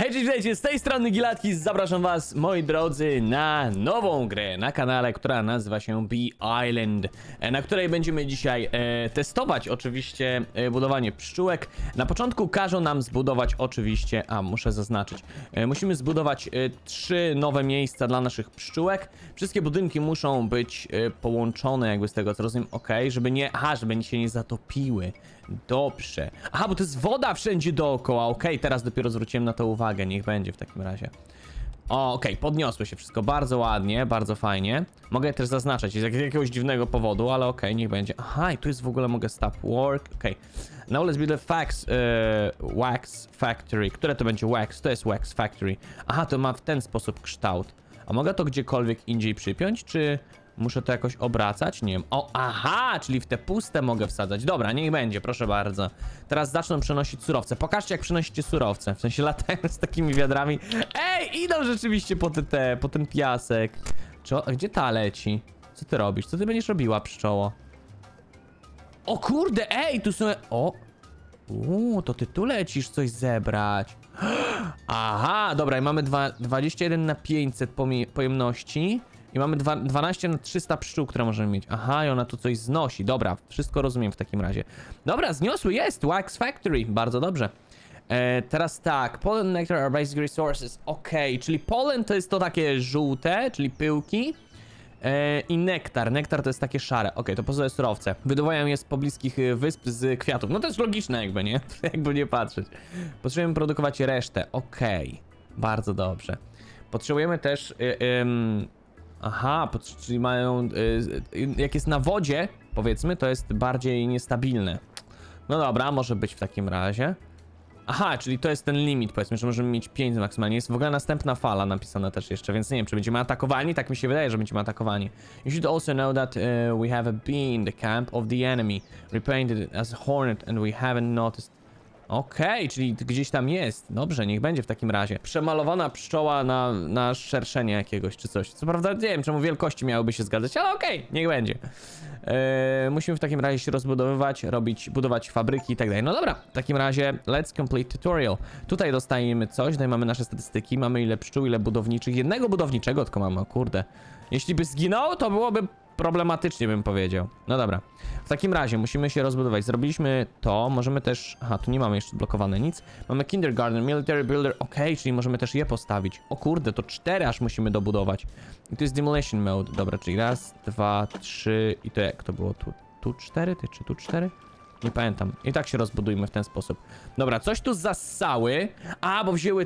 Hej, cześć, witajcie, z tej strony Gilatki, zapraszam was, moi drodzy, na nową grę na kanale, która nazywa się Bee Island, na której będziemy dzisiaj testować oczywiście budowanie pszczółek. Na początku każą nam zbudować oczywiście, muszę zaznaczyć, musimy zbudować 3 nowe miejsca dla naszych pszczółek. Wszystkie budynki muszą być połączone, jakby z tego co rozumiem, żeby nie, żeby się nie zatopiły. Dobrze. Bo to jest woda wszędzie dookoła. Teraz dopiero zwróciłem na to uwagę. Niech będzie w takim razie. Podniosło się wszystko bardzo ładnie, bardzo fajnie. Mogę też zaznaczać z jakiegoś dziwnego powodu, ale niech będzie. I tu jest w ogóle, mogę stop work. Now let's build a wax factory. Które to będzie wax? To jest wax factory. To ma w ten sposób kształt. A mogę to gdziekolwiek indziej przypiąć, czy... Muszę to jakoś obracać? Nie wiem. Czyli w te puste mogę wsadzać. Dobra, niech będzie, proszę bardzo. Teraz zaczną przenosić surowce. Pokażcie, jak przenosicie surowce. W sensie latają z takimi wiadrami. Idą rzeczywiście po ten piasek. Gdzie ta leci? Co ty robisz? Co ty będziesz robiła, pszczoło? O kurde, tu są... to ty tu lecisz coś zebrać. Dobra, i mamy 21 na 500 pojemności. I mamy 12 na 300 pszczół, które możemy mieć. I ona tu coś znosi. Dobra, wszystko rozumiem w takim razie. Dobra, zniosły jest. Wax Factory. Bardzo dobrze. Teraz tak. Pollen, nectar are basic resources. Czyli pollen to jest to takie żółte, czyli pyłki. I nektar. Nektar to jest takie szare. To pozostałe surowce. Wydobywają je z pobliskich wysp z kwiatów. No to jest logiczne jakby, nie? Jakby nie patrzeć. Potrzebujemy produkować resztę. Bardzo dobrze. Potrzebujemy też... czyli mają... jak jest na wodzie, powiedzmy, to jest bardziej niestabilne. No dobra, może być w takim razie. Czyli to jest ten limit, powiedzmy, że możemy mieć 5 maksymalnie. Jest w ogóle następna fala napisana też jeszcze, więc nie wiem, czy będziemy atakowani. Tak mi się wydaje, że będziemy atakowani. You should also know that we have a bee in the camp of the enemy. Repainted as a hornet and we haven't noticed. Czyli gdzieś tam jest. Dobrze, niech będzie w takim razie. Przemalowana pszczoła na szerszenie jakiegoś czy coś. Co prawda nie wiem, czemu wielkości miałyby się zgadzać, ale niech będzie. Musimy w takim razie się rozbudowywać, budować fabryki i tak dalej. No dobra, w takim razie let's complete tutorial. Tutaj dostajemy coś, tutaj mamy nasze statystyki, mamy ile pszczół, ile budowniczych. Jednego budowniczego tylko mamy, kurde. Jeśli by zginął, to byłoby problematycznie, bym powiedział. No dobra. W takim razie musimy się rozbudować. Zrobiliśmy to. Możemy też... tu nie mamy jeszcze blokowane nic. Mamy kindergarten, military builder. czyli możemy też je postawić. O kurde, to 4 aż musimy dobudować. I to jest demolition mode. Dobra, czyli raz, 2, 3 i to jak to było? Tu 4? Czy tu 4? Nie pamiętam. I tak się rozbudujmy w ten sposób. Dobra, coś tu zassały. Bo wzięły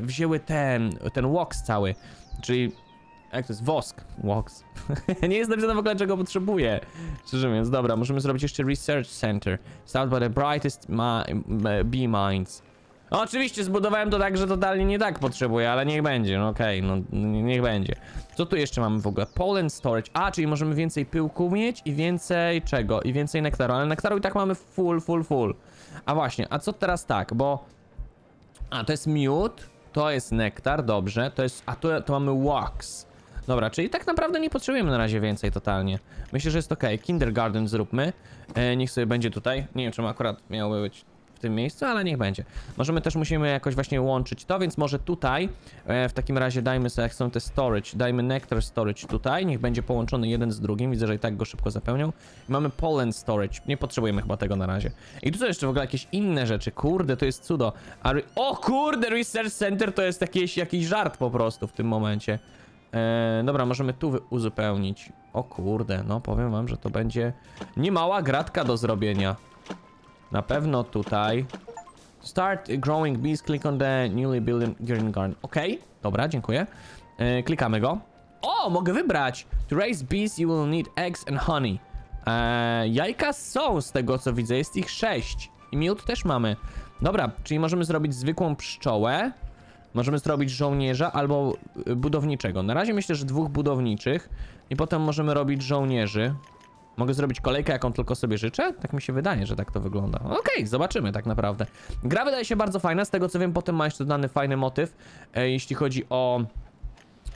ten wax cały. Czyli... Jak to jest? Wosk. Wax. Nie jest napisane w ogóle, czego potrzebuję. Szczerze mówiąc, dobra, możemy zrobić jeszcze Research Center. Start by the brightest bee minds. Oczywiście zbudowałem to tak, że totalnie nie tak potrzebuję, ale niech będzie. Niech będzie. Co tu jeszcze mamy w ogóle? Pollen storage. Czyli możemy więcej pyłku mieć i więcej czego? I więcej nektaru, ale nektaru i tak mamy full. Właśnie, a co teraz tak, bo... to jest miód, to jest nektar, dobrze, to jest... to mamy wax. Dobra, czyli tak naprawdę nie potrzebujemy na razie więcej totalnie. Myślę, że jest Kindergarten zróbmy. Niech sobie będzie tutaj. Nie wiem, czemu akurat miałoby być w tym miejscu, ale niech będzie. Musimy jakoś właśnie łączyć to, więc może tutaj w takim razie dajmy sobie, jak są te storage, dajmy nectar storage tutaj. Niech będzie połączony jeden z drugim. Widzę, że i tak go szybko zapełnią. I mamy pollen storage. Nie potrzebujemy chyba tego na razie. I tu są jeszcze w ogóle jakieś inne rzeczy. Kurde, to jest cudo. O kurde, Research Center to jest jakiś żart po prostu w tym momencie. Dobra, możemy tu uzupełnić. O kurde, powiem wam, że to będzie niemała gratka do zrobienia. Na pewno tutaj. Start growing bees, click on the newly built green garden. Dobra, dziękuję. Klikamy go. Mogę wybrać. To raise bees you will need eggs and honey. Jajka są z tego co widzę, jest ich 6. I miód też mamy. Dobra, czyli możemy zrobić zwykłą pszczołę. Możemy zrobić żołnierza albo budowniczego. Na razie myślę, że 2 budowniczych. I potem możemy robić żołnierzy. Mogę zrobić kolejkę, jaką tylko sobie życzę? Tak mi się wydaje, że tak to wygląda. Zobaczymy tak naprawdę. Gra wydaje się bardzo fajna. Z tego co wiem, potem ma jeszcze dodany fajny motyw. Jeśli chodzi o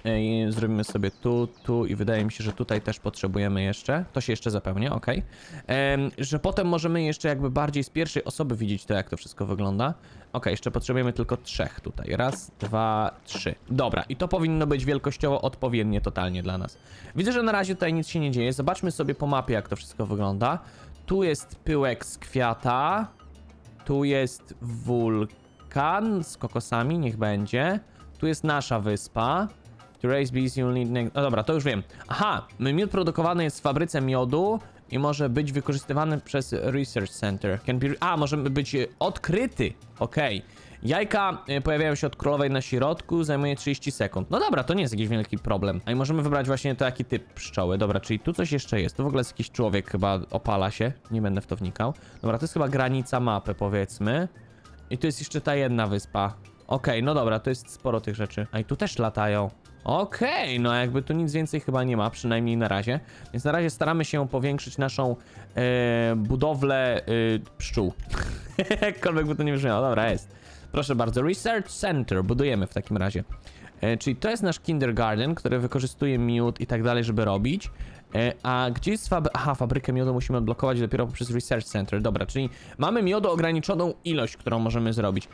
Zrobimy sobie tu i wydaje mi się, że tutaj też potrzebujemy jeszcze. To się jeszcze zapełnia, ok. Że potem możemy jeszcze jakby bardziej z pierwszej osoby widzieć to, jak to wszystko wygląda. Ok, jeszcze potrzebujemy tylko 3 tutaj. 1, 2, 3. Dobra, i to powinno być wielkościowo odpowiednie totalnie dla nas. Widzę, że na razie tutaj nic się nie dzieje. Zobaczmy sobie po mapie, jak to wszystko wygląda. Tu jest pyłek z kwiata. Tu jest wulkan z kokosami, niech będzie. Tu jest nasza wyspa. To raise bees you'll need... No dobra, to już wiem. Aha, miód produkowany jest w fabryce miodu i może być wykorzystywany przez Research Center. Może być odkryty. Okej. Jajka pojawiają się od królowej na środku, zajmuje 30 sekund. No dobra, to nie jest jakiś wielki problem. A i możemy wybrać właśnie to, jaki typ pszczoły. Dobra, czyli tu coś jeszcze jest. Tu w ogóle jest jakiś człowiek, chyba opala się. Nie będę w to wnikał. Dobra, to jest chyba granica mapy, powiedzmy. I tu jest jeszcze ta jedna wyspa. Okej, no dobra, to jest sporo tych rzeczy. A i tu też latają. Okej, no jakby tu nic więcej chyba nie ma, przynajmniej na razie. Więc na razie staramy się powiększyć naszą budowlę pszczół. Jakkolwiek by to nie brzmiało. Dobra, jest. Proszę bardzo, Research Center budujemy w takim razie. Czyli to jest nasz kindergarten, który wykorzystuje miód i tak dalej, żeby robić. A gdzie jest fabrykę miodu musimy odblokować dopiero poprzez Research Center. Dobra, czyli mamy miodu ograniczoną ilość, którą możemy zrobić.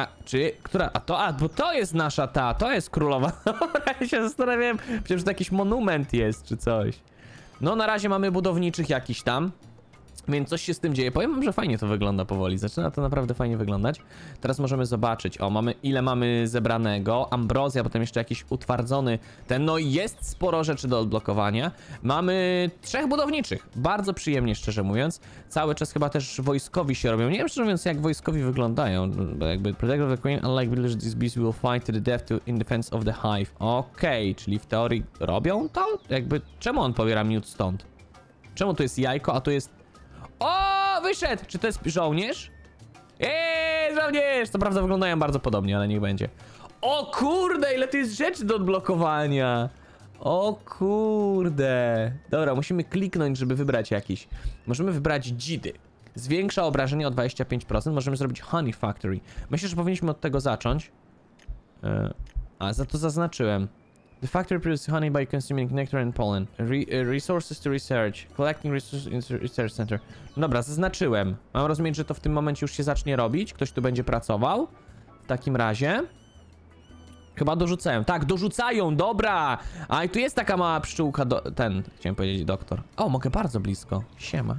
Bo to jest nasza to jest królowa. Dobra, ja się zastanawiałem, przecież to jakiś monument jest, czy coś. No na razie mamy budowniczych jakiś tam. Więc coś się z tym dzieje. Powiem wam, że fajnie to wygląda powoli. Zaczyna to naprawdę fajnie wyglądać. Teraz możemy zobaczyć. O, ile mamy zebranego. Ambrozja, potem jeszcze jakiś utwardzony ten. No i jest sporo rzeczy do odblokowania. Mamy 3 budowniczych. Bardzo przyjemnie, szczerze mówiąc. Cały czas chyba też wojskowi się robią. Nie wiem, szczerze mówiąc, jak wojskowi wyglądają. Jakby Protector of the Queen, unlike village, these beasts will fight to the death in defense of the hive. Okej, czyli w teorii robią to? Jakby, czemu on pobiera miód stąd? Czemu tu jest jajko, a tu jest... O, wyszedł! Czy to jest żołnierz? Żołnierz! Co prawda wyglądają bardzo podobnie, ale niech będzie. O kurde, ile tu jest rzeczy do odblokowania! O kurde. Dobra, musimy kliknąć, żeby wybrać jakiś. Możemy wybrać dzidy. Zwiększa obrażenie o 25%. Możemy zrobić Honey Factory. Myślę, że powinniśmy od tego zacząć. Za to zaznaczyłem. The factory produces honey by consuming nectar and pollen. Resources to research. Collecting resources in research center. Dobra, zaznaczyłem. Mam rozumieć, że to w tym momencie już się zacznie robić. Ktoś tu będzie pracował. W takim razie. Chyba dorzucają. Tak, dorzucają, dobra! A i tu jest taka mała pszczółka, chciałem powiedzieć doktor. O, mogę bardzo blisko. Siema.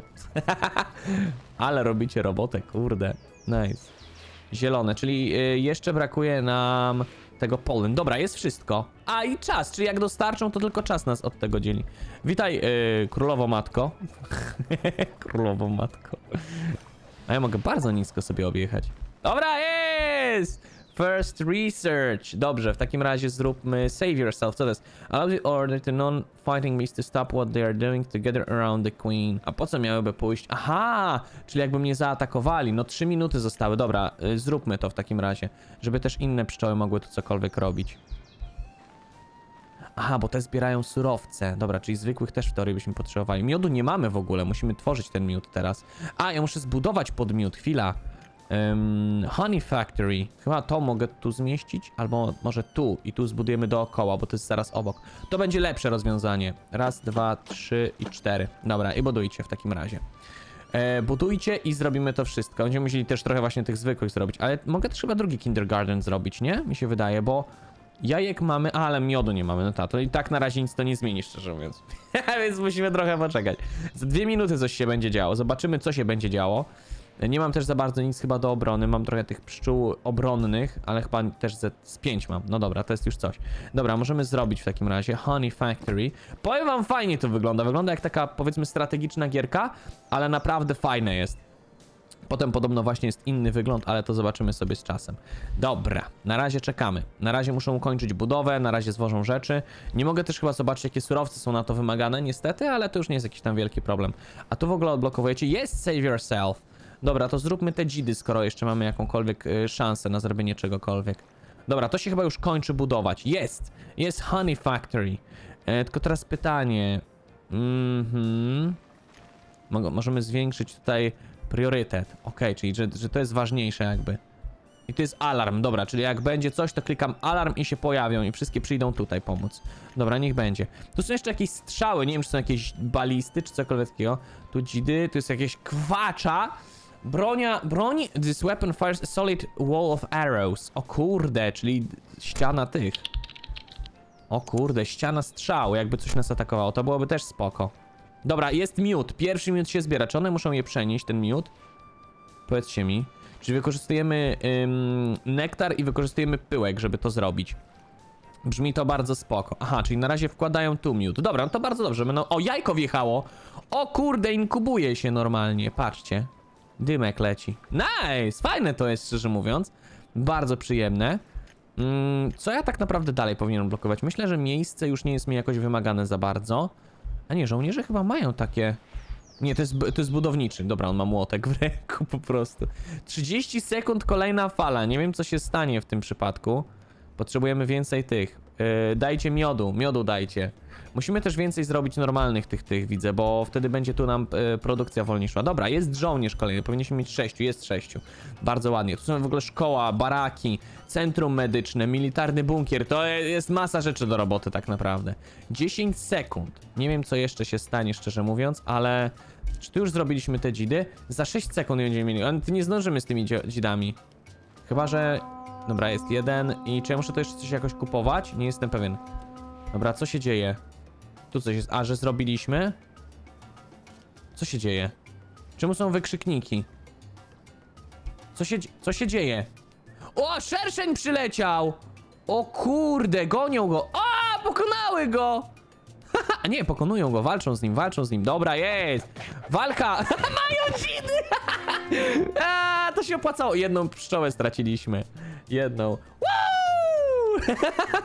Ale robicie robotę, kurde. Nice. Zielone, czyli jeszcze brakuje nam tego pollen. Dobra, jest wszystko. A i czas, czyli jak dostarczą, to tylko czas nas od tego dzieli. Witaj, królowo matko. Królowo matko. A ja mogę bardzo nisko sobie objechać. Dobra, jest! First research. Dobrze, w takim razie zróbmy save yourself. Co to jest? Allow the order to non-fighting beasts to stop what they are doing together around the queen. A po co miałyby pójść? Aha! Czyli jakby mnie zaatakowali. No 3 minuty zostały. Dobra, zróbmy to w takim razie. Żeby też inne pszczoły mogły tu cokolwiek robić. Aha, bo te zbierają surowce. Dobra, czyli zwykłych też w teorii byśmy potrzebowali. Miodu nie mamy w ogóle. Musimy tworzyć ten miód teraz. A, ja muszę zbudować podmiód. Chwila. Honey Factory. Chyba to mogę tu zmieścić, albo może tu i tu zbudujemy dookoła, bo to jest zaraz obok. To będzie lepsze rozwiązanie. 1, 2, 3 i 4. Dobra, i budujcie w takim razie. Budujcie i zrobimy to wszystko. Będziemy musieli też trochę właśnie tych zwykłych zrobić, ale mogę też chyba drugi kindergarten zrobić, nie? Mi się wydaje, bo jajek mamy, ale miodu nie mamy. No to i tak na razie nic to nie zmieni, szczerze mówiąc. Więc musimy trochę poczekać. Za 2 minuty coś się będzie działo. Zobaczymy, co się będzie działo. Nie mam też za bardzo nic chyba do obrony. Mam trochę tych pszczół obronnych, ale chyba też z 5 mam. No dobra, to jest już coś. Dobra, możemy zrobić w takim razie Honey Factory. Powiem wam, fajnie to wygląda. Wygląda jak taka, powiedzmy, strategiczna gierka, ale naprawdę fajne jest. Potem podobno właśnie jest inny wygląd, ale to zobaczymy sobie z czasem. Dobra, na razie czekamy. Na razie muszą ukończyć budowę, na razie zwożą rzeczy. Nie mogę też chyba zobaczyć, jakie surowce są na to wymagane, niestety, ale to już nie jest jakiś tam wielki problem. A tu w ogóle odblokowujecie. Jest Save Yourself. Dobra, to zróbmy te dzidy, skoro jeszcze mamy jakąkolwiek szansę na zrobienie czegokolwiek. Dobra, to się chyba już kończy budować. Jest Honey Factory. Tylko teraz pytanie. Możemy zwiększyć tutaj priorytet. Okej, czyli że to jest ważniejsze jakby. I to jest alarm, dobra, czyli jak będzie coś, to klikam alarm i się pojawią i wszystkie przyjdą tutaj pomóc. Dobra, niech będzie. Tu są jeszcze jakieś strzały, nie wiem, czy są jakieś balisty, czy cokolwiek takiego. Tu dzidy, tu jest jakieś kwacza. Broń, this weapon fires a solid wall of arrows. O kurde, czyli ściana tych. O kurde, ściana strzału, jakby coś nas atakowało, to byłoby też spoko. Dobra, jest miód, pierwszy miód się zbiera, czy one muszą je przenieść, ten miód? Powiedzcie mi. Czyli wykorzystujemy nektar i wykorzystujemy pyłek, żeby to zrobić. Brzmi to bardzo spoko. Aha, czyli na razie wkładają tu miód. Dobra, no to bardzo dobrze. Będą... O, jajko wjechało! O kurde, inkubuje się normalnie, patrzcie. Dymek leci. Nice! Fajne to jest, szczerze mówiąc. Bardzo przyjemne. Co ja tak naprawdę dalej powinienem blokować? Myślę, że miejsce już nie jest mi jakoś wymagane za bardzo. A nie, żołnierze chyba mają takie... Nie, to jest budowniczy. Dobra, on ma młotek w ręku po prostu. 30 sekund, kolejna fala. Nie wiem, co się stanie w tym przypadku. Potrzebujemy więcej tych. Dajcie miodu dajcie. Musimy też więcej zrobić normalnych tych, widzę, bo wtedy będzie tu nam produkcja wolniej szła. Dobra, jest żołnierz kolejny, powinniśmy mieć 6, jest 6. Bardzo ładnie. Tu są w ogóle szkoła, baraki, centrum medyczne, militarny bunkier. To jest masa rzeczy do roboty tak naprawdę. 10 sekund. Nie wiem, co jeszcze się stanie, szczerze mówiąc, ale... Czy tu już zrobiliśmy te dzidy? Za 6 sekund będziemy mieli. Ale nie zdążymy z tymi dzidami. Chyba, że... Dobra, jest jeden. I czy ja muszę to jeszcze coś jakoś kupować? Nie jestem pewien. Dobra, co się dzieje? Tu coś jest. A, że zrobiliśmy? Co się dzieje? Czemu są wykrzykniki? Co się dzieje? O, szerszeń przyleciał! O kurde, gonią go. O, pokonały go! A nie, pokonują go, walczą z nim. Dobra, jest! Walka! Mają dzidy! A, to się opłacało. Jedną pszczołę straciliśmy. Jedną. Woo!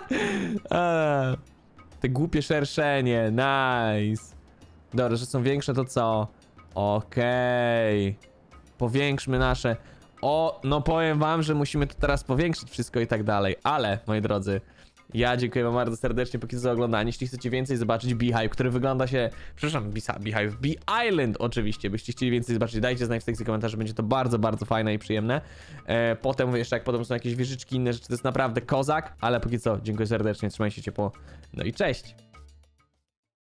Te głupie szerszenie, nice. Dobra, że są większe, to co? Okej. Powiększmy nasze... O, no powiem wam, że musimy to teraz powiększyć wszystko i tak dalej. Ale, moi drodzy, ja dziękuję wam bardzo serdecznie póki co za oglądanie. Jeśli chcecie więcej zobaczyć Beehive, który wygląda się... Przepraszam, Beehive, Bee Island oczywiście. Byście chcieli więcej zobaczyć, dajcie znać w sekcji komentarzy, będzie to bardzo, bardzo fajne i przyjemne. Potem jeszcze jak potem są jakieś wieżyczki, inne rzeczy, to jest naprawdę kozak. Ale póki co, dziękuję serdecznie, trzymajcie się ciepło. No i cześć!